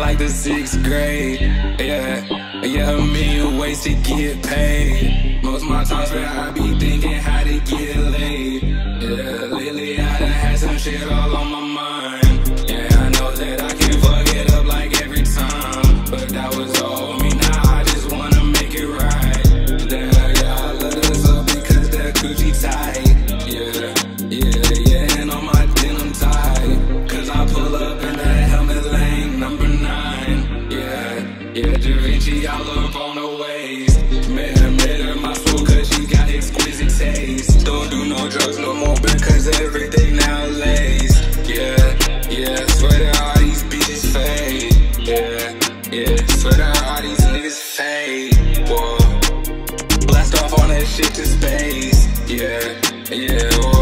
like the 6th grade. Yeah, a million ways to get paid. Most of my time spent I be thinking how to get laid. Yeah, lately I done had some shit all on my mind. Yeah, I know that I can fuck it up like every time, but that was all me. Now I just wanna make it right. Yeah, I love this up because that Gucci tight. Yeah, and on my denim tight, cause I pull up in that helmet lane, number 9. Yeah, Da Vinci all up on the waist. Met her my soul cause she got exquisite taste. Don't do no drugs no more because everything now lays. Yeah, swear that all these bitches fade. Yeah, swear that all these niggas fade. Whoa, blast off on that shit to space. Yeah,